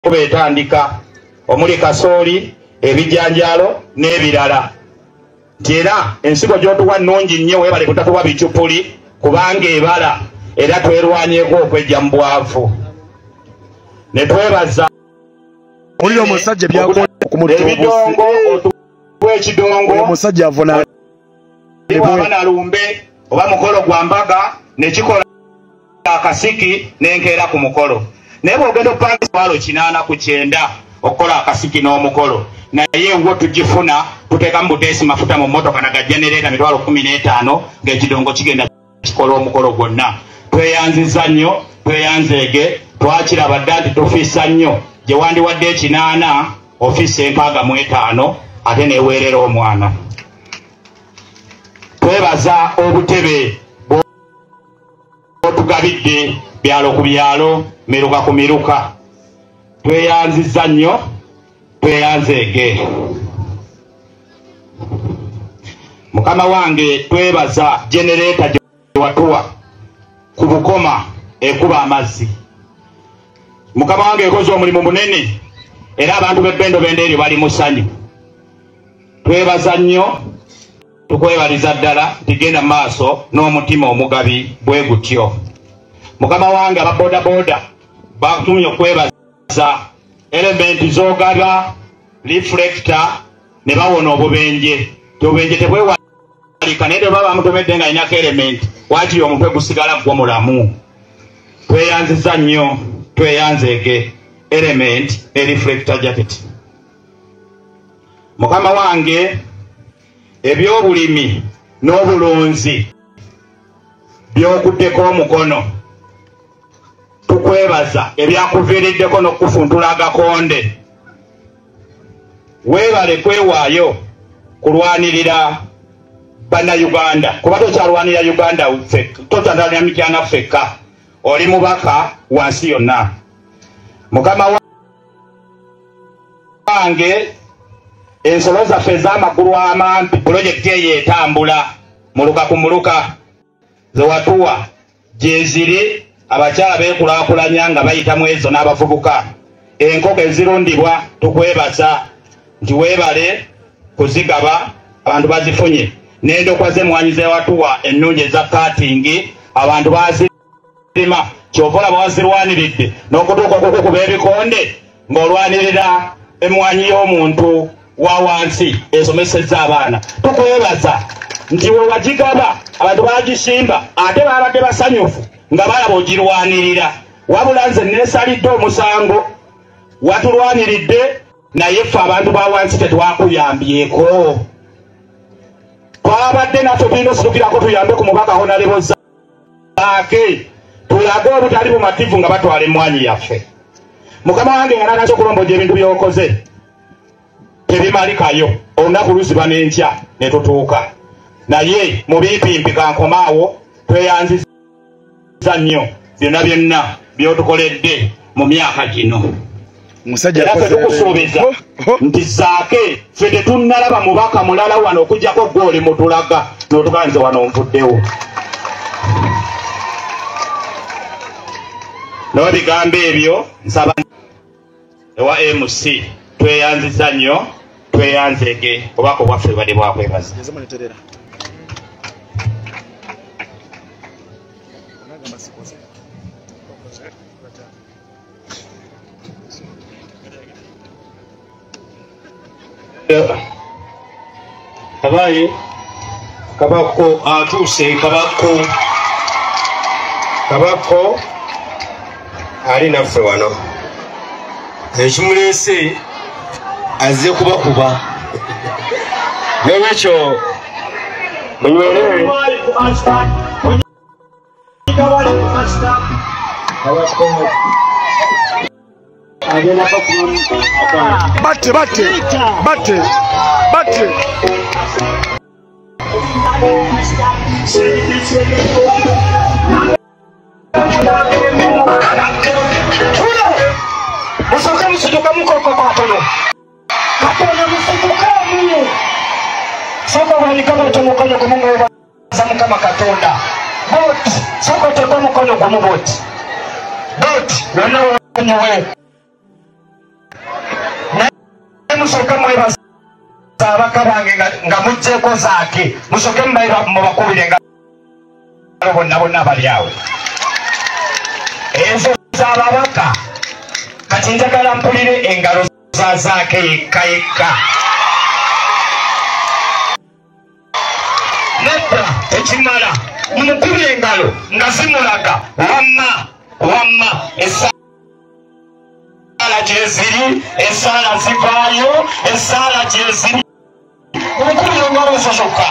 betandika omuli kasooli ebijanjalo n'ebirala era ensigo gy'otuwa nnungi nnyo weebale kutatuwa bicupuli kubanga ebala era twerwanyeeko okwejja mu bwavu ne twebaza oli omusajja byakola ebidongo otuwa ekidongo omusajja avuna abanalumbe oba mukolo gwa mbaga nekikola akasiki n'enkeera ku mukolo naye bw'ogenda opanga emitwalo 8 ku 9 okukola akasiki n'omukolo naye wo tugifuna tuteekamu buteesi mafuta mu mmotoka naga genereeta mitwalo 15 ng'ekidongo kigenda kikola omukolo gwonna. Tweyanziza nnyo tweyanzeege twakiraba dda nti tufiisa nnyo gye wandiwadde 8 ofiisa 65 ate neeweerera omwana. Twebaza obutebe bw'otugabidde byalo ku byalo miruka ku miruka. Tweyanziza nnyo tweyanzeege. Mukama wange twebaza genereeta gye watuwa ku Bukoma ekuba amazzi. Mukama wange ekoze omulimu munene era abantu b'ebbendo bende eryo bali mu ssanyu. Twebaza nnyo tukwebaliza ddala tigenda maaso n'omutima omugabi bwe gutyo. Mukama wange ababodaboda batumye okwebaza elementi z'ogaba reflector ne bawona obubenje. Obubenje tebwewalika naye baba bamutomedde nga alina elementi waakiri omutwe gusigala gwo mulamu. Tweyanziza nnyo tweyanzeege element e reflector jacket. Mukama wange ebyobulimi n'obulunzi by'okuddeko omukono tukwebaza ebyakuviiriddeko n'okufuntula agakonde. Weebale kwewaayo kulwanirira bannayuganda kuba tokyalwanira Uganda tokyalwanira mityana ffekka oli mubaka wansi yonna. Mukama wange ensolo zaffe ez'amagulu amampi pulojekiti eyo etambula muluka ku muluka zewatuwa gyeziri abakyala beekulaakulanya nga bayitamu ezo n'abavubuka. Enkoko ezirundibwa tukwebaza nti weebale kuzigaba abantu bazifunye. N'endokwa z'emmwanyi zewatuwa ennungi eza katingi abantu bazirima kyova olaba wazirwaniridde n'okutuuka okukukuba ebikonde ng'olwanirira emmwanyi y'omuntu wa wansi esomesezza abaana. Tukwebaza nti we wagigaba abantu bagisimba ate babadde basanyufu nga balaba ogirwanirira. Wabula nze neesalidde omusango watulwaniridde naye ffe abantu ba wansi tetwakuyambyeko. Twabadde naffe tulina ositukirako tuyambe ku mubaka Honorable Zaake tulage obutali bumativu nga batwala emmwanyi yaffe. Mukama wange nga nanaso okulomboja ebintu by'okoze tebimalikayo olunaku luziba n'enkya ne tutuuka. Naye mu bimpimpi kankomaawo tweyanziza nnyo byonna byonna by'otukoledde mu myaka gino. Era ffe tukusuubiza nti Zaake ffe tetunnalaba mubaka mulala wano okuggyako gwe oli mutulaga n'otuganze wano nvuddewo. N'ebigambo ebyo nsaba ewa MC tweyanziza nnyo tweyanzeege obubaka obwaffe bubadde bwakwebaza. Abaye Kabako Atuuse Kabako ali naffe wano ekimuleese azze kubakuba n'olwekyo munywere Batte. Musoka musituka mukoko kwatono. Katono musituka muno. Soko walikama tumukono kumungo zamukama katonda. Bot, soko teko mukono kumubot. Bot, nana wanyewe. mushoke mwebaza abaka bange nga mujjeko Zaake mushoke mubakubire ngalo bonna bali awo ezo z'ababaka kati njagala mpulire engalo za Zaake yekka yekka nedda ekimala mumukubire engalo nga zimulaga wamma esaala gyeziri esaala zivaayo esaala gyeziri mumukubire engalo ezo zokka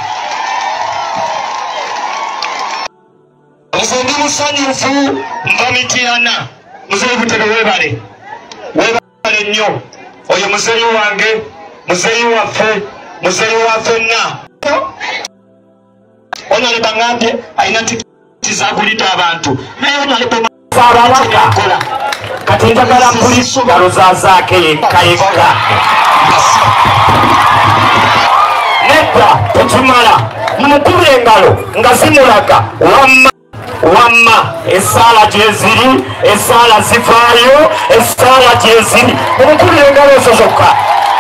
nze ndi musanyufu nva Mityana muzeeyi Butebe weebale nnyo oyo muzeeyi wange muzeeyi waffe nna onale bangambye alina tikiti zagulita abantu naye onale bamakola kati njagala mpulisa ngalo za Zaake yekka yekka nedda tekimala mumukubire engalo nga zimulaga wamma esaala gyeziri esaala zivaayo esaala gyeziri mumukubire engalo ezo zokka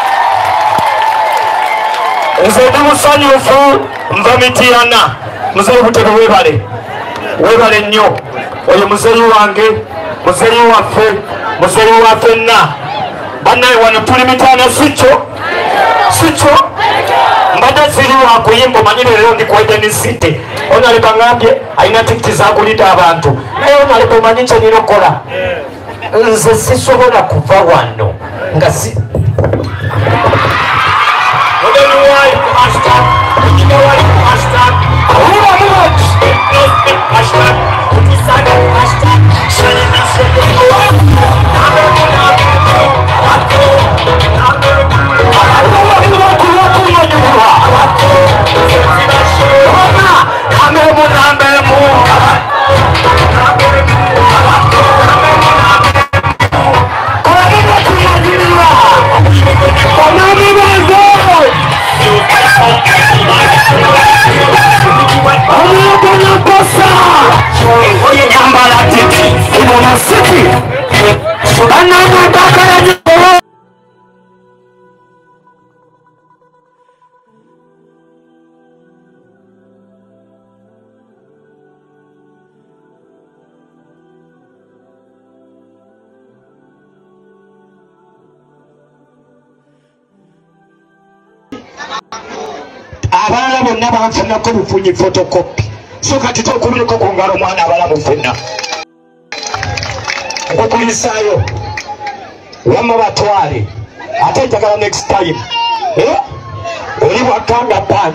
nze ndi musanyufu nva Mityana muzeeyi Butebe weebale nnyo oyo muzeeyi wange muzeeyi waffe nna bannaye wano tuli Mityana sikyo mbadde ziri wakuyimba omanyire leero ndi kwedenisite onale bangambye alina tikiti zagulita abantu naye onale bomanyi kyenina okukola nze sisobola kuva wano nga si abalala bonna banfunako bufunyi fotokopi so kati tokubireko ku ngalo omwana abalamu ffenna okukulisaayo wamma batwale ate njagala next time oli bwakanga